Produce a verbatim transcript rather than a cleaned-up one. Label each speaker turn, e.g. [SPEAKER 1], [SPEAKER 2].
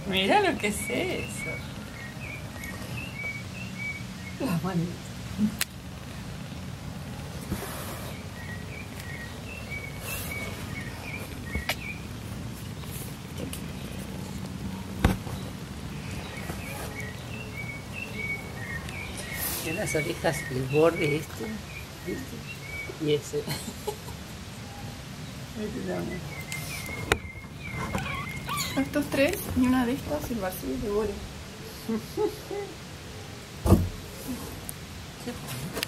[SPEAKER 1] Mira lo que es eso.
[SPEAKER 2] Las manitas. Tiene las orejas, el borde este, ¿viste? Y ese. Este también.
[SPEAKER 1] Estos tres y una de estas, el vacío de bola.
[SPEAKER 2] ¿Qué?